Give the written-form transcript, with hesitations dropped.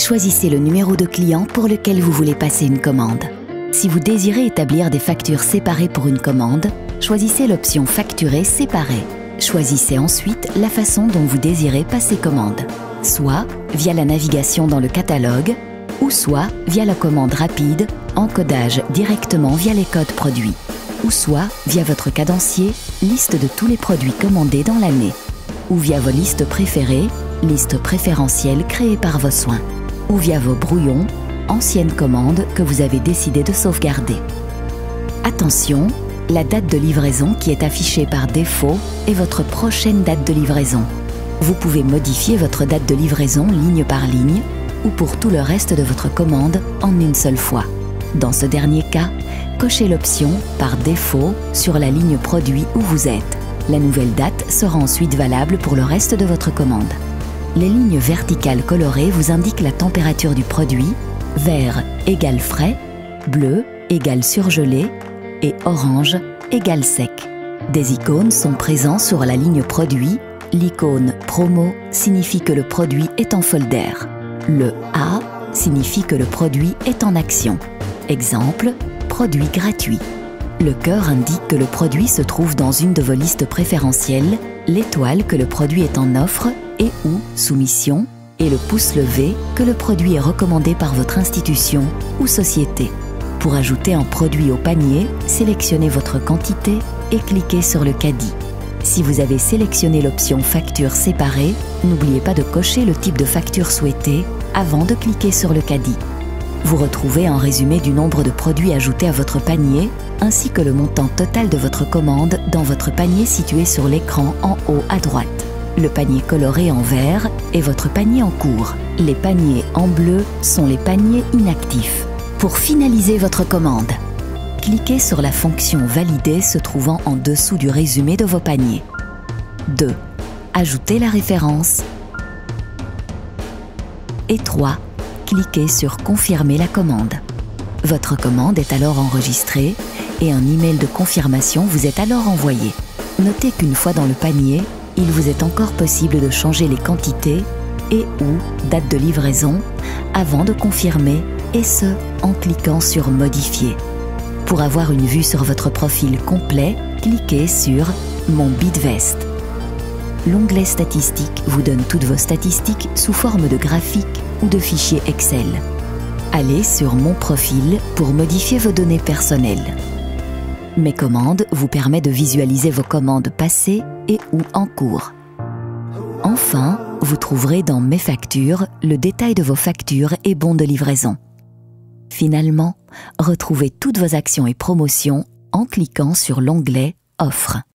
choisissez le numéro de client pour lequel vous voulez passer une commande. Si vous désirez établir des factures séparées pour une commande, choisissez l'option Facturer séparé. Choisissez ensuite la façon dont vous désirez passer commande, soit via la navigation dans le catalogue, ou soit via la commande rapide, encodage directement via les codes produits, ou soit via votre cadencier, liste de tous les produits commandés dans l'année, ou via vos listes préférées, liste préférentielle créée par vos soins, ou via vos brouillons, anciennes commandes que vous avez décidé de sauvegarder. Attention, la date de livraison qui est affichée par défaut est votre prochaine date de livraison. Vous pouvez modifier votre date de livraison ligne par ligne ou pour tout le reste de votre commande en une seule fois. Dans ce dernier cas, cochez l'option « Par défaut » sur la ligne produit où vous êtes. La nouvelle date sera ensuite valable pour le reste de votre commande. Les lignes verticales colorées vous indiquent la température du produit, vert égale frais, bleu égale surgelé et orange égale sec. Des icônes sont présents sur la ligne produit. L'icône promo signifie que le produit est en folder. Le A signifie que le produit est en action. Exemple, produit gratuit. Le cœur indique que le produit se trouve dans une de vos listes préférentielles, l'étoile que le produit est en offre et ou soumission, et le pouce levé que le produit est recommandé par votre institution ou société. Pour ajouter un produit au panier, sélectionnez votre quantité et cliquez sur le caddie. Si vous avez sélectionné l'option Facture séparée, n'oubliez pas de cocher le type de facture souhaité avant de cliquer sur le caddie. Vous retrouvez un résumé du nombre de produits ajoutés à votre panier, ainsi que le montant total de votre commande dans votre panier situé sur l'écran en haut à droite. Le panier coloré en vert est votre panier en cours. Les paniers en bleu sont les paniers inactifs. Pour finaliser votre commande, cliquez sur la fonction Valider se trouvant en dessous du résumé de vos paniers. 2. Ajoutez la référence. Et 3. Cliquez sur Confirmer la commande. Votre commande est alors enregistrée et un email de confirmation vous est alors envoyé. Notez qu'une fois dans le panier, il vous est encore possible de changer les quantités et ou date de livraison avant de confirmer, et ce, en cliquant sur Modifier. Pour avoir une vue sur votre profil complet, cliquez sur Mon Bidvest. L'onglet Statistiques vous donne toutes vos statistiques sous forme de graphiques ou de fichiers Excel. Allez sur Mon profil pour modifier vos données personnelles. Mes commandes vous permet de visualiser vos commandes passées et ou en cours. Enfin, vous trouverez dans Mes factures le détail de vos factures et bons de livraison. Finalement, retrouvez toutes vos actions et promotions en cliquant sur l'onglet Offres.